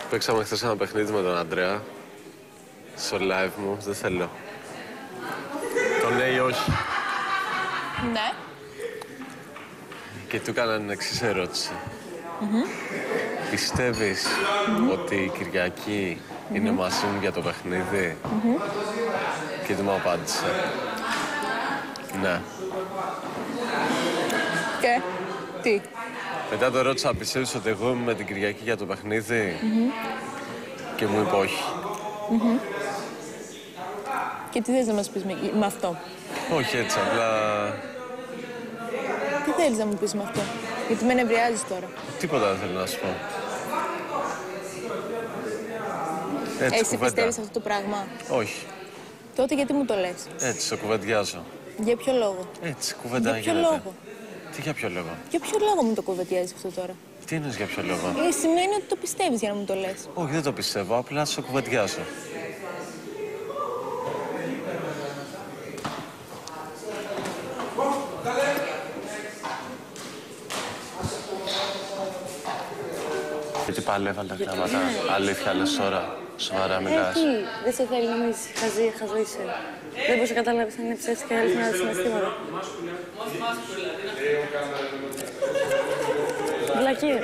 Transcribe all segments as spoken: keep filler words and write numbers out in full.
Παίξαμε χθες ένα παιχνίδι με τον Αντρέα. Στο live μου, δεν θέλω. Το ναι ή όχι. Ναι. Και του έκανα την εξής ερώτηση. Mm-hmm. Πιστεύεις mm-hmm. ότι η Κυριακή mm-hmm. είναι μαζί μου για το παιχνίδι? Mm-hmm. Και του μου απάντησε. Ναι. Και τι? Μετά το ρώτησα, πιστεύεις ότι εγώ είμαι με την Κυριακή για το παιχνίδι? Mm-hmm. Και μου είπε όχι. Mm-hmm. Και τι θες να μας πεις με, με αυτό? Όχι έτσι, απλά... Τι θέλεις να μου πεις με αυτό? Γιατί με νευριάζεις τώρα. Τίποτα δεν θέλω να σου πω. Έτσι, Εσύ κουβέντα. πιστεύεις αυτό το πράγμα? Όχι. Τότε γιατί μου το λες? Έτσι, το κουβεντιάζω. Για ποιο λόγο? Έτσι, κουβέντα Για ποιο γίνεται. λόγο? Τι για ποιο λόγο? Για ποιο λόγο μου το κουβεντιάζεις αυτό τώρα? Τι εννοείς για ποιο λόγο? Ε, σημαίνει ότι το πιστεύεις για να μου το λες. Όχι, δεν το πιστεύω, απλά στο κουβεντιάζω. Γιατί πάλι έβαλε τα γράμματα. Αλήθεια λες τώρα. Σοβαρά μιλάς. Ε, τι, δεν σε θέλει να μην είσαι χαζή, χαζό είσαι. Δεν μπορείς να καταλάβεις αν είναι ψεύτικα και αλήθεια συναισθήματα. Βλακίες.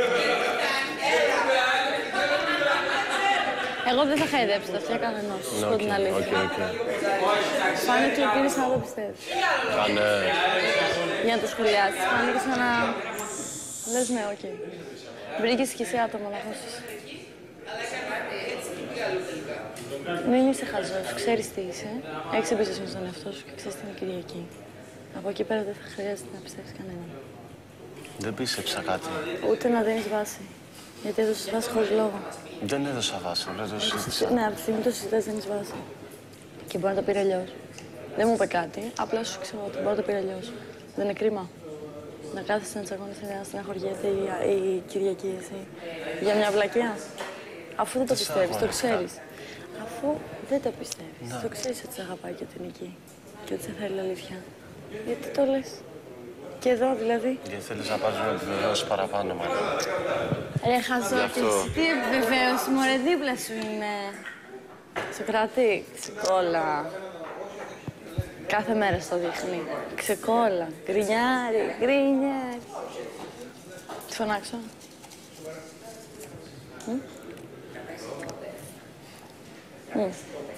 Εγώ δεν θα χαϊδέψω τα αυτιά κανενός, σου πω την αλήθεια. Φάνηκε ότι είναι σαν να το πιστεύεις. Α, ναι. Για να το σχολιάσεις, φάνηκε σαν να λες ναι, οκ. Βρήκες και εσύ άτομα να ακούσεις. Μην είσαι χαζός, ξέρεις τι είσαι, έχεις εμπιστοσύνη στον εαυτό σου και ξέρεις τι είναι Κυριακή. Από εκεί πέρα δεν θα χρειάζεται να πιστεύεις κανέναν. Δεν πίστεψα κάτι. Ούτε να δίνεις βάση. Γιατί έδωσες βάση χωρίς λόγο. Δεν έδωσα βάση, δεν το συζήτησα. Ναι, από τη στιγμή το συζητάς δίνεις βάση. Και μπορεί να το πει αλλιώς. Δεν μου είπε κάτι, απλά σου ξέρω ότι μπορεί να το πει αλλιώς. Δεν είναι κρίμα. Να κάθεσαι να τσακώνεσαι να στεναχωριέται η, η Κυριακή εσύ. Για μια βλακιά. Αφού δεν το πιστεύεις, το ξέρεις. Αφού δεν το πιστεύεις, ναι. Το ξέρεις ότι σε αγαπάει και ότι είναι εκεί. Και ότι σε θέλει αλήθεια. Γιατί το λες? Και εδώ δηλαδή. Γιατί θέλεις να πάρεις μια επιβεβαίωση παραπάνω, μάλλον. Ρε χαζότης, τι επιβεβαίωση, μωρέ, δίπλα σου είναι. Σοκράτη, ξεκόλα. Κάθε μέρα στο δείχνει. Ξεκόλα, γκρινιάρι, γκρινιάρι. Τι φωνάξω? Μ? Μ.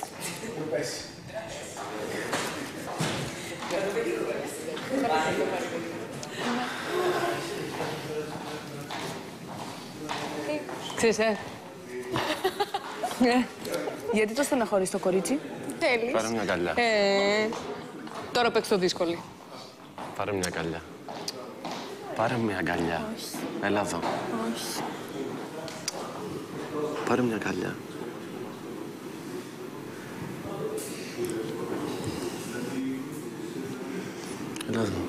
Ξέρεις, ε. Ναι. Γιατί το στεναχωρείς το κορίτσι? Θέλεις. Πάρε μια αγκαλιά. Ε, τώρα παίξ' το δύσκολη. Πάρε μια αγκαλιά. Πάρε μια αγκαλιά. Όχι. Έλα εδώ. Όχι. Πάρε μια αγκαλιά. Έλα εδώ.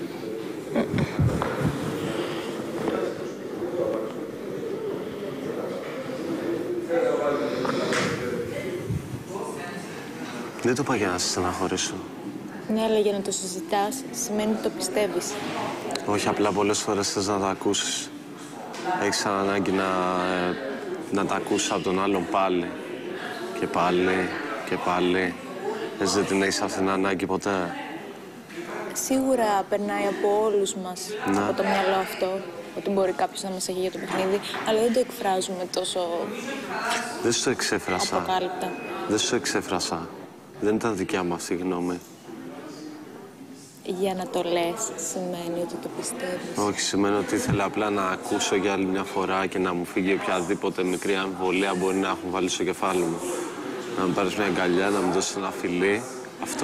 Δεν το είπα για να σε στεναχωρήσω. Ναι, αλλά για να το συζητάς σημαίνει ότι το πιστεύεις. Όχι, απλά πολλές φορές θες να τα ακούσεις. Έχεις ανάγκη να, ε, να τα ακούσεις από τον άλλον πάλι. Και πάλι, και πάλι. Εσύ δεν την έχεις αυτή την ανάγκη ποτέ. Σίγουρα περνάει από όλους μας, ναι. Από το μυαλό αυτό, ότι μπορεί κάποιος να μας έχει για το παιχνίδι, αλλά δεν το εκφράζουμε τόσο Δεν σου το εξέφρασα. αποκάλυπτα. Δεν σου το εξέφρασα. Δεν ήταν δικιά μου αυτή η γνώμη. Για να το λες, σημαίνει ότι το πιστεύεις. Όχι, σημαίνει ότι ήθελα απλά να ακούσω για άλλη μια φορά και να μου φύγει οποιαδήποτε μικρή αμφιβολία μπορεί να έχουν βάλει στο κεφάλι μου. Να μου πάρεις μια αγκαλιά, να μου δώσεις ένα φιλί. Αυτό.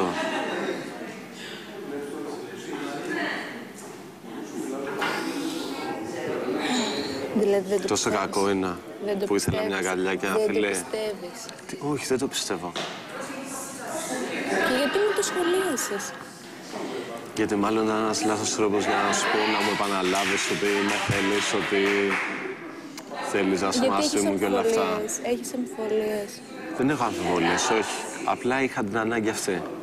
Δηλαδή δεν το Τόσο πιστεύεις. κακό είναι Δεν το που ήθελα μια πιστεύεις. αγκαλιά και ένα δεν φιλί. Δεν το πιστεύεις. Τι, όχι, δεν το πιστεύω. Και γιατί μου το σχολίασες? Γιατί μάλλον ήταν ένας λάθος τρόπος για να σου πω να μου επαναλάβεις ότι με θέλεις, ότι θέλεις να είσαι μαζί μου και όλα αυτά. Έχεις αμφιβολίες. Δεν έχω αμφιβολίες, όχι. Απλά είχα την ανάγκη αυτή.